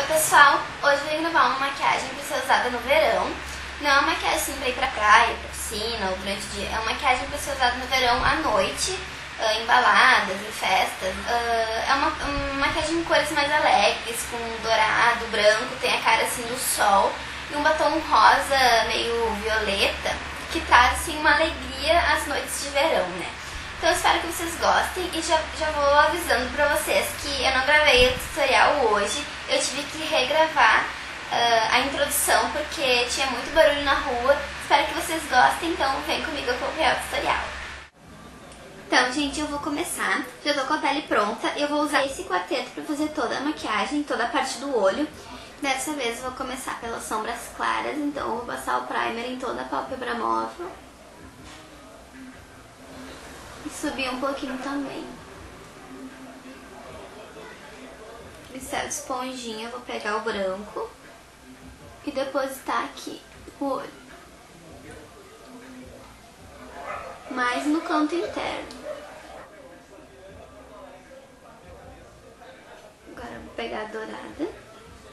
pessoal, hoje eu vim gravar uma maquiagem para ser usada no verão. Não é uma maquiagem assim para ir pra praia, pra piscina ou durante o dia. É uma maquiagem para ser usada no verão à noite, em baladas, em festas. É uma maquiagem em cores mais alegres, com dourado, branco, tem a cara assim do sol. E um batom rosa meio violeta, que traz assim uma alegria às noites de verão, né? Então eu espero que vocês gostem e já vou avisando pra vocês que eu não gravei o tutorial hoje. Eu tive que regravar a introdução porque tinha muito barulho na rua. Espero que vocês gostem, então vem comigo acompanhar o tutorial. Então, gente, eu vou começar. Já tô com a pele pronta. Eu vou usar esse quarteto pra fazer toda a maquiagem, toda a parte do olho. Dessa vez eu vou começar pelas sombras claras, então eu vou passar o primer em toda a pálpebra móvel. E subir um pouquinho também. Pincel de esponjinha, eu vou pegar o branco e depositar aqui o olho. Mais no canto interno. Agora eu vou pegar a dourada.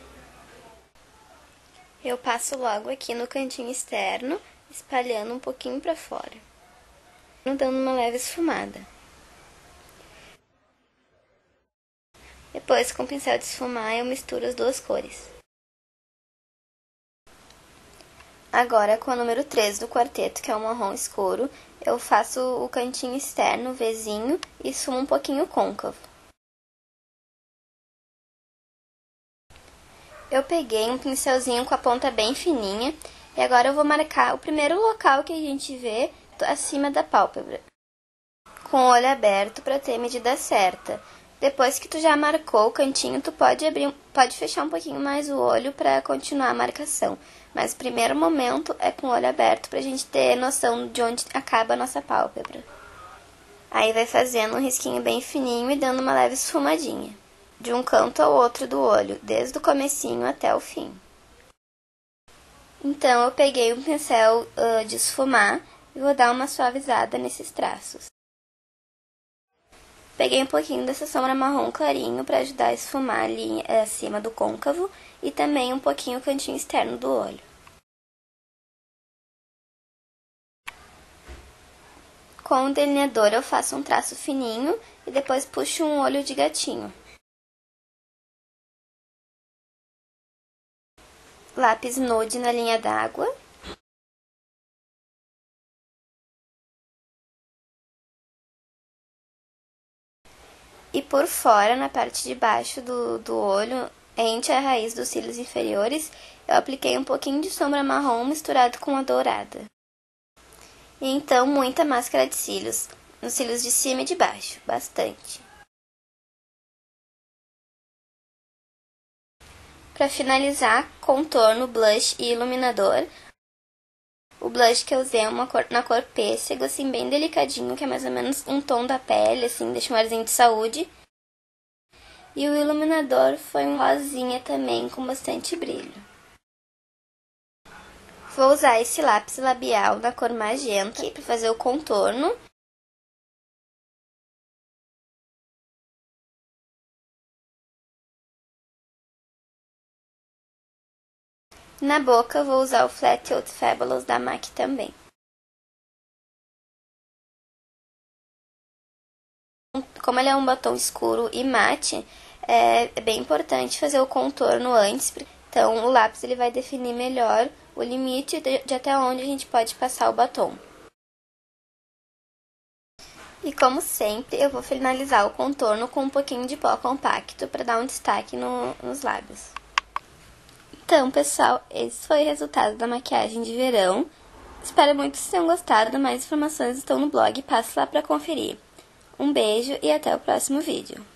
Eu passo logo aqui no cantinho externo, espalhando um pouquinho pra fora, dando uma leve esfumada. Depois, com o pincel de esfumar, eu misturo as duas cores. Agora, com o número 3 do quarteto, que é o marrom escuro, eu faço o cantinho externo, o Vzinho, e esfumo um pouquinho côncavo. Eu peguei um pincelzinho com a ponta bem fininha, e agora eu vou marcar o primeiro local que a gente vê acima da pálpebra, com o olho aberto para ter a medida certa. Depois que tu já marcou o cantinho, tu pode fechar um pouquinho mais o olho para continuar a marcação. Mas o primeiro momento é com o olho aberto pra gente ter noção de onde acaba a nossa pálpebra. Aí vai fazendo um risquinho bem fininho e dando uma leve esfumadinha, de um canto ao outro do olho, desde o comecinho até o fim. Então eu peguei um pincel de esfumar e vou dar uma suavizada nesses traços. Peguei um pouquinho dessa sombra marrom clarinho para ajudar a esfumar ali acima do côncavo e também um pouquinho o cantinho externo do olho. Com o delineador eu faço um traço fininho e depois puxo um olho de gatinho. Lápis nude na linha d'água. E por fora, na parte de baixo do olho, entre a raiz dos cílios inferiores, eu apliquei um pouquinho de sombra marrom misturado com a dourada. E então, muita máscara de cílios, nos cílios de cima e de baixo, bastante. Para finalizar, contorno, blush e iluminador. O blush que eu usei é na cor pêssego, assim, bem delicadinho, que é mais ou menos um tom da pele, assim, deixa um arzinho de saúde. E o iluminador foi um rosinha também, com bastante brilho. Vou usar esse lápis labial na cor magenta para fazer o contorno. Na boca, vou usar o Flat Out Fabulous da MAC também. Como ele é um batom escuro e mate, é bem importante fazer o contorno antes. Então, o lápis ele vai definir melhor o limite de até onde a gente pode passar o batom. E como sempre, eu vou finalizar o contorno com um pouquinho de pó compacto para dar um destaque nos lábios. Então, pessoal, esse foi o resultado da maquiagem de verão. Espero muito que vocês tenham gostado. Mais informações estão no blog, passe lá para conferir. Um beijo e até o próximo vídeo.